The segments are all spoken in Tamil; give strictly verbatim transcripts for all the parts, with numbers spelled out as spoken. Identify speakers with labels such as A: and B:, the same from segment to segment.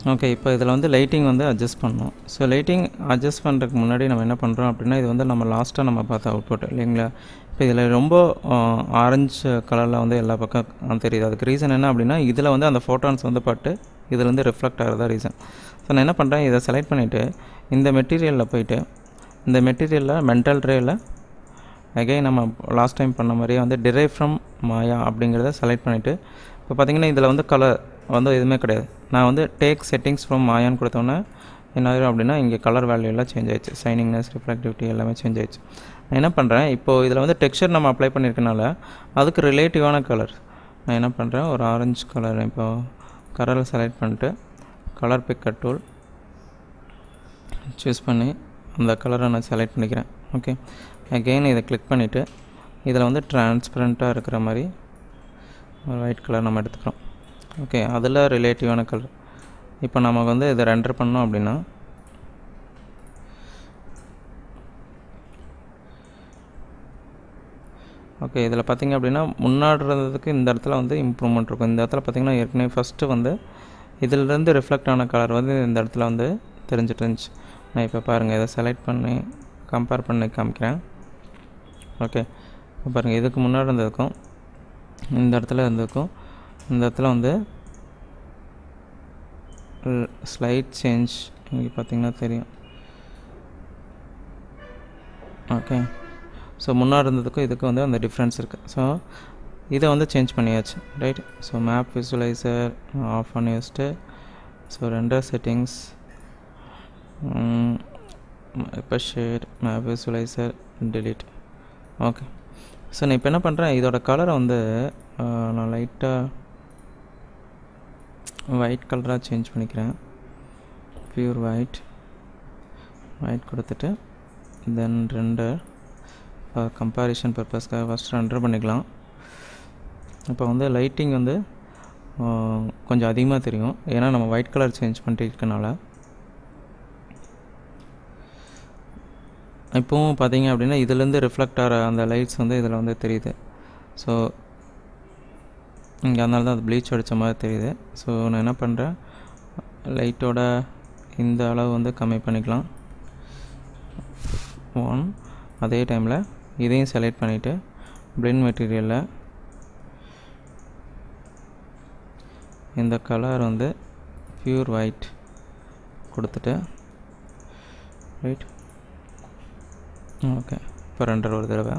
A: ஓகே, இப்போ இதில் வந்து லைட்டிங் வந்து அட்ஜஸ்ட் பண்ணணும். ஸோ லைட்டிங் அட்ஜஸ்ட் பண்ணுறதுக்கு முன்னாடி நம்ம என்ன பண்ணுறோம் அப்படின்னா, இது வந்து நம்ம லாஸ்ட்டாக நம்ம பார்த்த அவுட்புட் இல்லைங்களா. இப்போ இதில் ரொம்ப ஆரஞ்சு கலரில் வந்து எல்லா பக்கம் தெரியுது. அதுக்கு ரீசன் என்ன அப்படின்னா, இதில் வந்து அந்த ஃபோட்டான்ஸ் வந்து பட்டு இதில் வந்து ரிஃப்ளெக்ட் ஆகிறதா ரீசன். ஸோ நான் என்ன பண்ணுறேன், இதை செலக்ட் பண்ணிவிட்டு இந்த மெட்டீரியலில் போய்ட்டு இந்த மெட்டீரியலில் மென்டல் ட்ரேயில் அகைன் நம்ம லாஸ்ட் டைம் பண்ண மாதிரியே வந்து டிரைவ் ஃப்ரம் மாயா அப்படிங்கிறத செலக்ட் பண்ணிவிட்டு, இப்போ பார்த்திங்கன்னா இதில் வந்து கலர் வந்து எதுவுமே கிடையாது. நான் வந்து டேக் செட்டிங்ஸ் ஃப்ரம் மாயான்னு கொடுத்தோன்னே என்ன ஆயிரும் அப்படின்னா, இங்கே கலர் வேல்யூ எல்லாம் சேஞ்ச் ஆயிடுச்சு. சைனிங்னஸ், ரிஃப்ளெக்டிவிட்டி எல்லாமே சேஞ்ச் ஆயிடுச்சு. நான் என்ன பண்ணுறேன், இப்போது இதில் வந்து டெக்ஸ்சர் நம்ம அப்ளை பண்ணியிருக்கனால அதுக்கு ரிலேட்டிவான கலர் நான் என்ன பண்ணுறேன், ஒரு ஆரஞ்சு கலர் இப்போது கலரை செலக்ட் பண்ணிட்டு கலர் பிக்கர் டூல் சூஸ் பண்ணி அந்த கலரை நான் செலக்ட் பண்ணிக்கிறேன். ஓகே, அகெயின் இதை கிளிக் பண்ணிவிட்டு இதில் வந்து டிரான்ஸ்பரண்ட்டாக இருக்கிற மாதிரி ஒரு ஒயிட் கலர் நம்ம எடுத்துக்கிறோம். ஓகே, அதில் ரிலேட்டிவான கலர். இப்போ நமக்கு வந்து இதை ரெண்டர் பண்ணோம் அப்படின்னா ஓகே, இதில் பார்த்திங்க அப்படின்னா முன்னாடுறதுக்கு இந்த இடத்துல வந்து இம்ப்ரூவ்மெண்ட் இருக்கும். இந்த இடத்துல பார்த்திங்கன்னா ஏற்கனவே ஃபஸ்ட்டு வந்து இதிலிருந்து ரிஃப்ளெக்ட் ஆன கலர் வந்து இந்த இடத்துல வந்து தெரிஞ்சிட்டு இருந்துச்சு. நான் இப்போ பாருங்கள், இதை செலக்ட் பண்ணி கம்பேர் பண்ணி காமிக்கிறேன். ஓகே, இப்போ பாருங்கள், இதுக்கு முன்னாடி இருந்ததுக்கும் இந்த இடத்துல இருந்ததுக்கும் இந்த இடத்துல வந்து ஸ்லைட் சேஞ்ச் இங்கே பார்த்திங்கன்னா தெரியும். ஓகே, ஸோ முன்னாடி இருந்ததுக்கும் இதுக்கு வந்து அந்த டிஃப்ரென்ஸ் இருக்குது. ஸோ இதை வந்து சேஞ்ச் பண்ணியாச்சு, right. So map visualizer off பண்ணி வச்சுட்டு, ஸோ ரெண்டர் செட்டிங்ஸ், இப்போ shade, map visualizer, delete. Okay, so நான் இப்போ என்ன பண்ணுறேன், இதோட கலரை வந்து நான் லைட்டாக ஒயிட் கலராக சேஞ்ச் பண்ணிக்கிறேன். பியூர் ஒயிட் ஒயிட் கொடுத்துட்டு தென் ரெண்டர் கம்பேரிஷன் பர்பஸ்க்காக ஃபஸ்ட் ரெண்டர் பண்ணிக்கலாம். இப்போ வந்து லைட்டிங் வந்து கொஞ்சம் அதிகமாக தெரியும், ஏன்னா நம்ம ஒயிட் கலர் சேஞ்ச் பண்ணிட்டு இருக்கனால. இப்போவும் பார்த்தீங்க அப்படின்னா இதிலேருந்து ரிஃப்ளெக்ட் ஆகிற அந்த லைட்ஸ் வந்து இதில் வந்து தெரியுது. ஸோ இங்கே அதனால தான் அது ப்ளீச் அடித்த மாதிரி தெரியுது. ஸோ நான் என்ன பண்ணுறேன், லைட்டோட இந்த அளவு வந்து கம்மி பண்ணிக்கலாம் ஒன். அதே டைமில் இதையும் செலக்ட் பண்ணிவிட்டு பிளெண்ட் மெட்டீரியலில் இந்த கலர் வந்து பியூர் ஒயிட் கொடுத்துட்டு, ரைட். ஓகே, இப்போ ரெண்டரை ஒரு தடவை.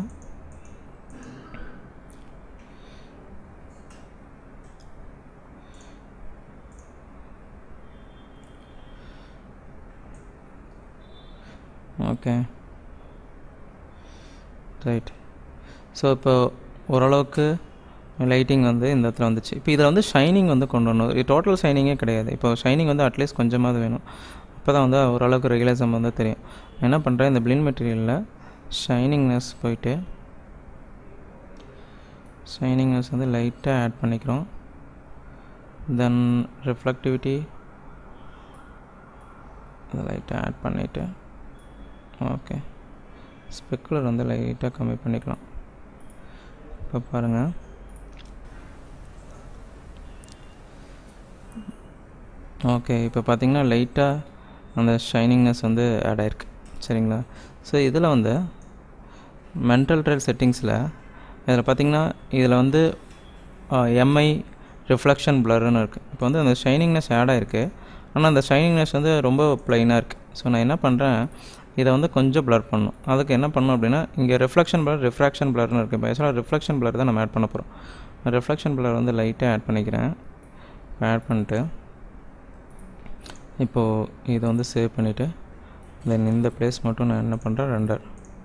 A: Okay, right. ஸோ இப்போ ஓரளவுக்கு லைட்டிங் வந்து இந்த இடத்துல வந்துச்சு. இப்போ இதில் வந்து ஷைனிங் வந்து கொண்டு வரணும். இது டோட்டல் ஷைனிங்கே கிடையாது. இப்போ ஷைனிங் வந்து அட்லீஸ்ட் கொஞ்சமாவது வேணும். அப்போ தான் வந்து ஓரளவுக்கு ரெகுலரிசம் வந்து தெரியும். என்ன பண்ணுறேன், இந்த பிளெண்ட் மெட்டீரியலில் ஷைனிங்னஸ் போயிட்டு ஷைனிங்னஸ் வந்து லைட்டாக ஆட் பண்ணிக்கிறோம். தென் ரிஃப்ளெக்டிவிட்டி லைட்டாக ஆட் பண்ணிவிட்டு, ஓகே, ஸ்பெக்குலர் வந்து லைட்டாக கம்மி பண்ணிக்கலாம். இப்போ பாருங்கள், ஓகே, இப்போ பார்த்திங்கன்னா லைட்டாக அந்த ஷைனிங்னஸ் வந்து ஆட் ஆகிருக்கு, சரிங்களா. ஸோ இதில் வந்து மென்டல் ட்ரைல் செட்டிங்ஸில் இதில் பார்த்திங்கன்னா இதில் வந்து எம்ஐ ரிஃப்ளெக்ஷன் பிளர்னு இருக்குது. இப்போ வந்து அந்த ஷைனிங்னஸ் ஆட் ஆகிருக்கு, ஆனால் அந்த ஷைனிங்னஸ் வந்து ரொம்ப ப்ளைனாக இருக்குது. ஸோ நான் என்ன பண்ணுறேன், இதை வந்து கொஞ்சம் ப்ளர் பண்ணணும். அதுக்கு என்ன பண்ணணும் அப்படின்னா, இங்கே ரிஃப்ளெக்ஷன் பிளர், ரிஃப்ராக்ஷன் பிளர்னு இருக்குது. இப்போ ஆக்சுவலாக ரிஃப்ளெக்ஷன் பிளர் தான் நம்ம ஆட் பண்ண போகிறோம். ரிஃப்ளெக்ஷன் பிளர் வந்து லைட்டாக ஆட் பண்ணிக்கிறேன். ஆட் பண்ணிட்டு இப்போது இதை வந்து சேவ் பண்ணிவிட்டு தென் இந்த பிளேஸ் மட்டும் நான் என்ன பண்ணுறேன், ரெண்டர்.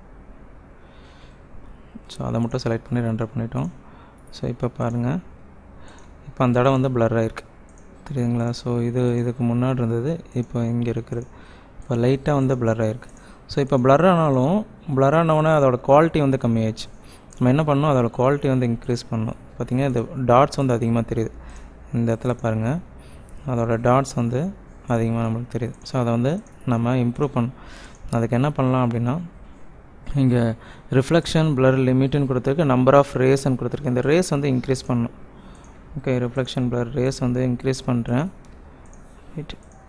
A: ஸோ அதை மட்டும் செலக்ட் பண்ணி ரெண்டர் பண்ணிட்டோம். ஸோ இப்போ பாருங்கள், இப்போ அந்த இடம் வந்து பிளர் ஆகிருக்கு, தெரியுதுங்களா. ஸோ இது இதுக்கு முன்னாடி இருந்தது, இப்போ இங்கே இருக்கிறது இப்போ லைட்டாக வந்து பிளர் ஆகிருக்கு. ஸோ இப்போ பிளர் ஆனாலும் பிளர் ஆனவுடனே அதோட குவாலிட்டி வந்து கம்மியாயிடுச்சு. நம்ம என்ன பண்ணணும், அதோட குவாலிட்டி வந்து இன்க்ரீஸ் பண்ணணும். பார்த்திங்கன்னா இது டாட்ஸ் வந்து அதிகமாக தெரியுது. இந்த இடத்துல பாருங்கள், அதோட டாட்ஸ் வந்து அதிகமாக நம்மளுக்கு தெரியுது. ஸோ அதை வந்து நம்ம இம்ப்ரூவ் பண்ணணும். அதுக்கு என்ன பண்ணலாம் அப்படின்னா, இங்கே ரிஃப்ளெக்ஷன் பிளர் லிமிட்டுன்னு கொடுத்துருக்கு, நம்பர் ஆஃப் ரேஸ்ன்னு கொடுத்துருக்கு. இந்த ரேஸ் வந்து இன்க்ரீஸ் பண்ணணும். ஓகே, ரிஃப்ளெக்ஷன் பிளர் ரேஸ் வந்து இன்க்ரீஸ் பண்ணுறேன், ரைட்.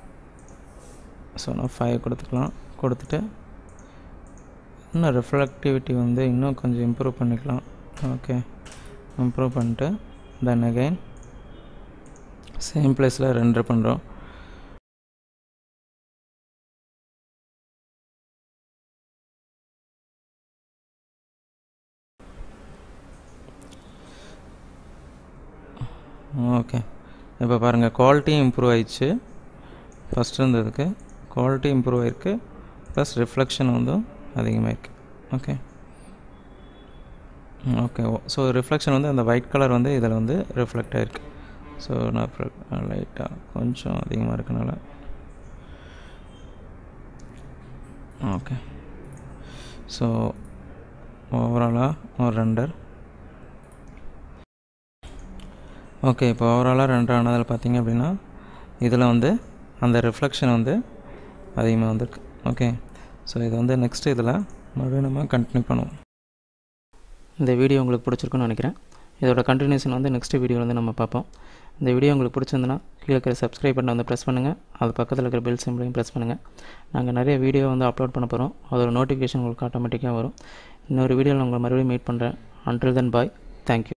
A: ஸோ நான் ஃபைவ் கொடுத்துக்கலாம். கொடுத்துட்டு இன்னும் ரிஃப்ளெக்டிவிட்டி வந்து இன்னும் கொஞ்சம் இம்ப்ரூவ் பண்ணிக்கலாம். ஓகே, இம்ப்ரூவ் பண்ணிட்டு தென் அகைன் சேம் பிளேஸில் ரெண்டர் பண்ணுறோம். ஓகே, இப்போ பாருங்கள் குவாலிட்டி இம்ப்ரூவ் ஆயிடுச்சு. ஃபஸ்ட் இருந்ததுக்கு குவாலிட்டி இம்ப்ரூவ் ஆகிருக்கு, ப்ளஸ் ரிஃப்ளெக்ஷன் வந்து அதிகமாகிருக்கு. ஓகே ஓகே ஸோ ரிஃப்ளெக்ஷன் வந்து அந்த ஒயிட் கலர் வந்து இதில் வந்து ரிஃப்ளெக்ட் ஆகிருக்கு. ஸோ நான் லைட்டாக கொஞ்சம் அதிகமாக இருக்கனால ஓகே. ஸோ ஓவராலாக ஒரு ரெண்டர். ஓகே, இப்போ ஓவராலாக ரெண்டர் ஆனதில் பார்த்தீங்க அப்படின்னா இதில் வந்து அந்த ரிஃப்ளெக்ஷன் வந்து அதிகமாக வந்திருக்கு. ஓகே, ஸோ இது வந்து நெக்ஸ்ட் இதில் மறுபடியும் நம்ம கண்டினியூ பண்ணுவோம். இந்த வீடியோ உங்களுக்கு பிடிச்சிருக்குன்னு நினைக்கிறேன். இதோட கண்டினியூஷன் வந்து நெக்ஸ்ட் வீடியோ வந்து நம்ம பார்ப்போம். இந்த வீடியோ உங்களுக்கு பிடிச்சிருந்துன்னா கீழே இருக்கிற சப்ஸ்கிரைப் பட்டனை வந்து ப்ரெஸ் பண்ணுங்கள். அது பக்கத்தில் இருக்கிற பெல் சிம்பிளையும் ப்ரெஸ் பண்ணுங்கள். நாங்கள் நிறைய வீடியோ வந்து அப்லோட் பண்ண போகிறோம். அதோட நோட்டிஃபிகேஷன் உங்களுக்கு ஆட்டோமேட்டிக்காக வரும். இன்னொரு வீடியோவில் உங்களை மறுபடியும் மீட் பண்ணுறேன். Until then bye, thank you.